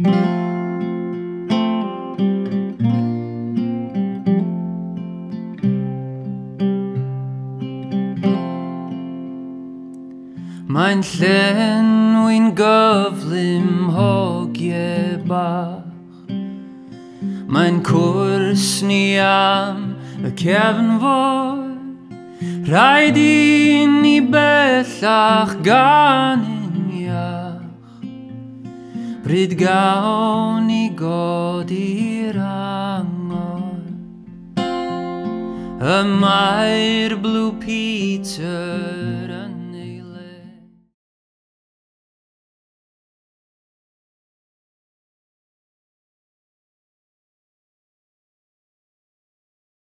Mae'n llenwi'n gyflym hogie bach. Mae'n cwrs ni am y cefnfor. Rhaid I ni bellach gan uniach. Bryd gawn ni Codi'r Angor. Y Mair Blue Peter